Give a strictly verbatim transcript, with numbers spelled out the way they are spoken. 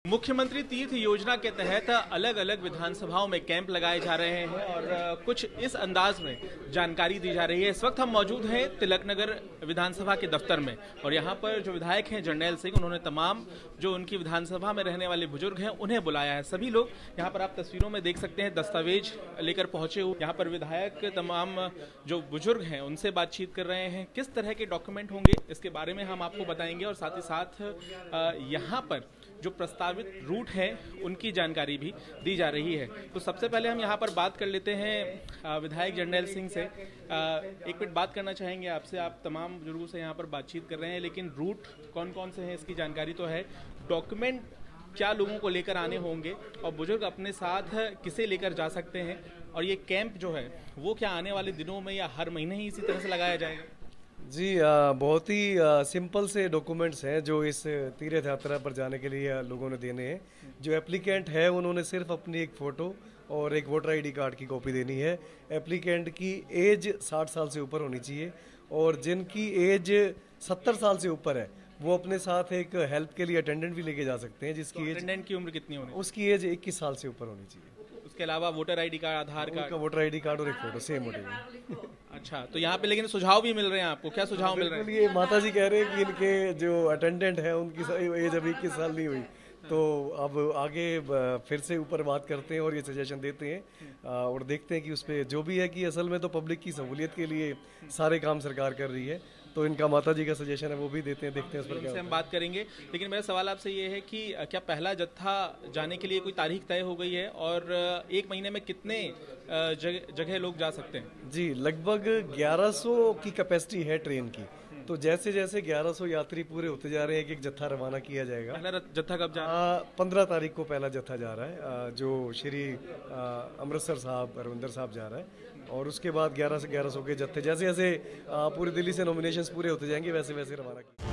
मुख्यमंत्री तीर्थ योजना के तहत अलग अलग विधानसभाओं में कैंप लगाए जा रहे हैं और कुछ इस अंदाज में जानकारी दी जा रही है। इस वक्त हम मौजूद हैं तिलकनगर विधानसभा के दफ्तर में और यहाँ पर जो विधायक हैं जरनैल सिंह, उन्होंने तमाम जो उनकी विधानसभा में रहने वाले बुजुर्ग हैं उन्हें बुलाया है। सभी लोग यहाँ पर आप तस्वीरों में देख सकते हैं दस्तावेज लेकर पहुंचे हुए। यहाँ पर विधायक तमाम जो बुजुर्ग हैं उनसे बातचीत कर रहे हैं। किस तरह के डॉक्यूमेंट होंगे इसके बारे में हम आपको बताएंगे और साथ ही साथ यहाँ पर जो प्रस्तावित रूट है उनकी जानकारी भी दी जा रही है। तो सबसे पहले हम यहाँ पर बात कर लेते हैं विधायक जरनैल सिंह से। एक मिनट बात करना चाहेंगे आपसे। आप तमाम बुजुर्गों से यहाँ पर बातचीत कर रहे हैं, लेकिन रूट कौन कौन से हैं इसकी जानकारी तो है। डॉक्यूमेंट क्या लोगों को लेकर आने होंगे और बुजुर्ग अपने साथ किसे लेकर जा सकते हैं, और ये कैंप जो है वो क्या आने वाले दिनों में या हर महीने ही इसी तरह से लगाया जाएगा? जी आ, बहुत ही आ, सिंपल से डॉक्यूमेंट्स हैं जो इस तीर्थ यात्रा पर जाने के लिए लोगों ने देने हैं। जो एप्लीकेंट है उन्होंने सिर्फ अपनी एक फ़ोटो और एक वोटर आईडी कार्ड की कॉपी देनी है। एप्लीकेंट की एज साठ साल से ऊपर होनी चाहिए और जिनकी एज सत्तर साल से ऊपर है वो अपने साथ एक हेल्प के लिए अटेंडेंट भी लेके जा सकते हैं। जिसकी तो अटेंडेंट की उम्र कितनी होनी? उसकी एज इक्कीस साल से ऊपर होनी चाहिए। उसके अलावा voter ID card, Aadhaar card, voter ID card और एक फोटो सेम होगी। अच्छा, तो यहाँ पे लेकिन सुझाव भी मिल रहे हैं आपको? क्या सुझाव मिल रहे हैं? ये माता जी कह रहे हैं कि इनके जो अटेंडेंट है उनकी एज अभी इक्कीस साल नहीं हुई, तो अब आगे फिर से ऊपर बात करते हैं और ये सजेशन देते हैं और देखते हैं कि उस पर जो भी है कि असल में तो पब्लिक की सहूलियत के लिए सारे काम सरकार कर रही है, तो इनका माता जी का सजेशन है वो भी देते हैं, देखते हैं उस पर क्या। हम बात करेंगे, लेकिन मेरा सवाल आपसे ये है कि क्या पहला जत्था जाने के लिए कोई तारीख तय हो गई है और एक महीने में कितने जगह जगह लोग जा सकते हैं? जी, लगभग ग्यारह सौ की कैपेसिटी है ट्रेन की। तो जैसे जैसे ग्यारह सौ यात्री पूरे होते जा रहे हैं, एक एक जत्था रवाना किया जाएगा। पहला जत्था कब जा रहा है? पंद्रह तारीख को पहला जत्था जा रहा है, जो श्री अमृतसर साहब रविंदर साहब जा रहा है, और उसके बाद ग्यारह से ग्यारह सौ के जत्थे जैसे जैसे पूरी दिल्ली से नॉमिनेशंस पूरे होते जाएंगे वैसे वैसे रवाना किए।